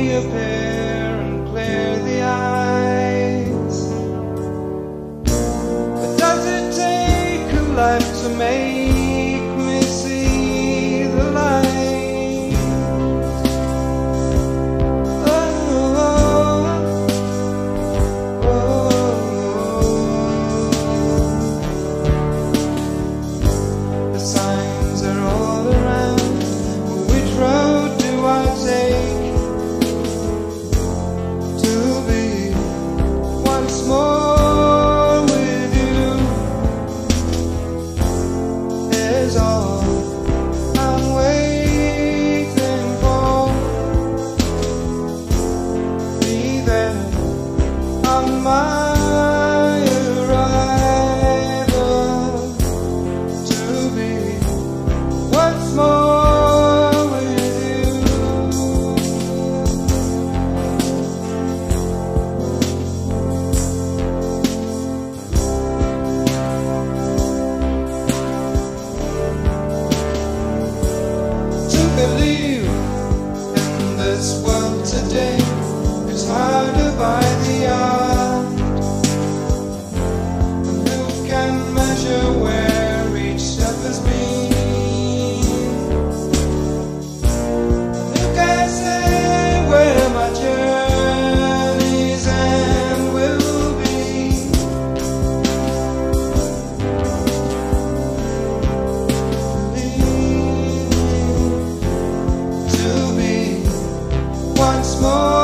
reappear and clear the eyes. But does it take a life to make me see the light? Oh, the signs are all around. Which road do I take to be once more with you? Is all I'm waiting for. Be there on my arrival to be once more with you. To believe in this world today is hard to buy the art. And who can measure where each step has been? And who can say where my journey's end will be? Leave me to be once more